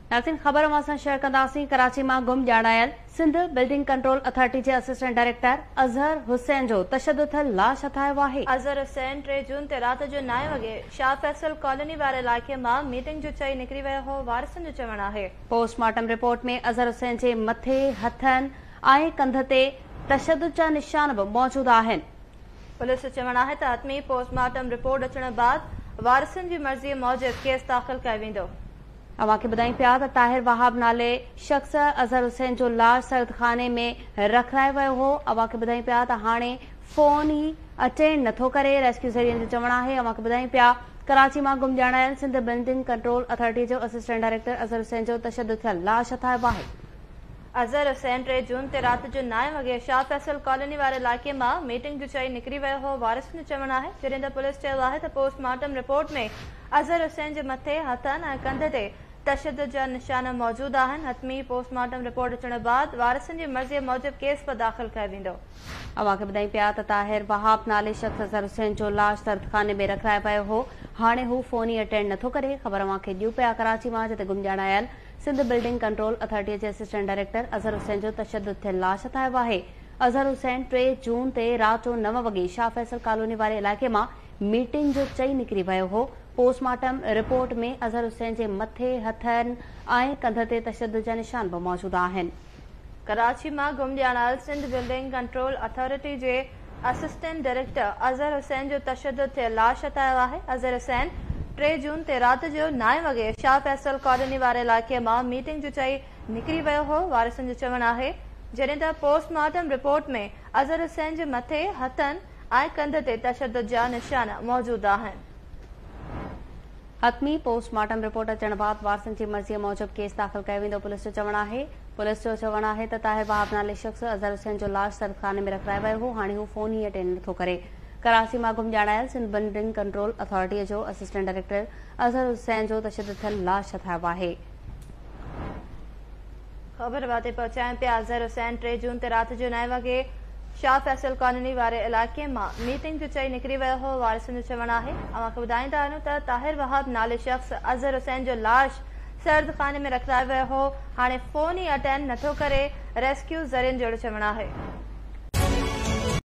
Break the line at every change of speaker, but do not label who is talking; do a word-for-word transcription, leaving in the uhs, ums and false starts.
नाज़रीन ख़बर असां शेयर कंदासीं। कराची मां गुम ॼाणायल सिंध बिल्डिंग कंट्रोल अथॉरिटी जे असिस्टेंट डायरेक्टर अज़हर हुसैन जो तशद्दुद थियल लाश हथायो आहे।
अज़हर हुसैन टे जून ते रात जो नाए वॻे शाह फैसल कॉलोनी वारे इलाइक़े मां मीटिंग जो चई निकिरी वियो हो, वारिसनि जो चवणु आहे।
पोस्टमार्टम रिपोर्ट में अज़हर हुसैन जे मथे, हथनि ऐं कंध ते तशद्दुद जा निशान बि मौजूद आहिनि।
पुलिस जो चवणु आहे त हतमी पोस्टमार्टम रिपोर्ट अचण बाद वारिसनि जी मर्ज़ी मूजिब केस दाख़िल कयो वेंदो।
अवां खे ॿुधायूं पिया त ताहिर वहाब नाले शख़्स अज़हर हुसैन जो लाश सर्दखाने में रखायो वियो हो। अवां खे ॿुधायूं पिया त हाणे फोन ई अटेंड नथो करे, रेस्क्यू ज़रियनि जो चवणु आहे। अवां खे ॿुधायूं पिया कराची मां गुम ॼाणायल सिंध बिल्डिंग कंट्रोल अथॉरिटी जो असिस्टेंट डायरेक्टर अज़हर हुसैन जो तशद्दुद थियल लाश हथायो आहे।
अज़हर हुसैन टे जून ते रात जो नाए वॻे शाह फैसल कॉलोनी वारे इलाइक़े मां मीटिंग जो चई निकिरी वियो हो, वारिसनि जो चवणु आहे। जॾहिं त पुलिस चयो आहे त पोस्टमार्टम रिपोर्ट में अज़हर हुसैन जे मथे, हथनि ऐं कंध ते तशद्दुद जा निशान मौजूद आहिनि। हतमी पोस्टमार्टम रिपोर्ट अचण बाद वारिसनि जी मर्ज़ी मूजिब केस पर दाख़िल कयो वेंदो।
अवां खे ॿुधायूं पिया त ताहिर वहाब नाले शख़्स अज़हर हुसैन जो लाश सर्दखाने में रखायो वियो हो। हाणे हू फोन ई अटेंड नथो करे। ख़बर अवां खे ॾियूं पिया कराची मां, जिते गुम ॼाणायल सिंध बिल्डिंग कंट्रोल अथॉरिटी जे असिस्टेंट डायरेक्टर अज़हर हुसैन जो तशद्दुद थियल लाश हथायो आहे। अज़हर हुसैन टे जून ते रात जो नव वॻे शाह फैसल कॉलोनी वारे इलाइक़े मां मीटिंग जो चई निकिरी वियो हो। पोस्टमार्टम रिपोर्ट में अज़हर हुसैन जे मथे, हथनि ऐं कंध ते तशद्दुद जा निशान बि मौजूद आहिनि।
कराची मां गुम ॼाणायल सिंध बिल्डिंग कंट्रोल अथॉरिटी जे असिस्टेंट डायरेक्टर अज़हर हुसैन जो तशद्दुद थियल लाश हथायो आहे। अज़हर हुसैन टे जून ते रात जो नाए वॻे शाह फैसल कॉलोनी वारे इलाइक़े मां मीटिंग जो चई निकिरी वियो हो, वारिसनि जो चवणु आहे। जॾहिं त पोस्टमार्टम रिपोर्ट में अज़हर हुसैन जे मथे, हथनि ऐं कंध ते तशद्दुद जा निशान मौजूद आहिनि।
हतमी पोस्टमार्टम रिपोर्ट अचण बाद वारिसनि जी मर्ज़ीअ मूजिब केस दाख़िल कयो वेंदो, पुलिस जो चवणु आहे। पुलिस जो चवणु आहे त ताहिर वहाब नाले शख़्स अज़हर हुसैन जो लाश सर्दखाने में रखायो वियो हो। हाणे हू फोन ई अटेंड नथो करे। कराची मां गुम ॼाणायल सिंध बिल्डिंग कंट्रोल अथॉरिटीअ जो असिस्टेंट डायरेक्टर अज़हर हुसैन जो तशद्दुद थियल लाश हथायो आहे।
ख़बर वाते पहुचायूं पिया। अज़हर हुसैन टे जून ते रात जो नाए वॻे शाह फैसल कॉलोनी वारे इलाइक़े मां मीटिंग जो चई निकिरी वियो हो, वारिसनि जो चवणु आहे। अवां खे ॿुधाईंदा आहियूं त ताहिर वहाब नाले शख़्स अज़हर हुसैन जो लाश सर्दखाने में रखायो वियो हो। हाणे फोन ई अटेंड नथो करे, रेस्क्यू ज़रियनि जो चवणु आहे।